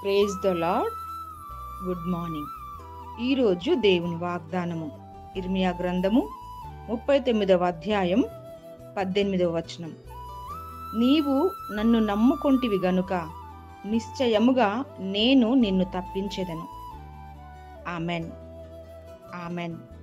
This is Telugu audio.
Praise the Lord. Good morning. ఈరోజు దేవుని వాగ్దానము ఇర్మియా గ్రంథము 39వ అధ్యాయం 18వ వచనం. నీవు నన్ను నమ్ముకొంటివి గనుక నిశ్చయముగా నేను నిన్ను తప్పించెదను. ఆమెన్. ఆమెన్.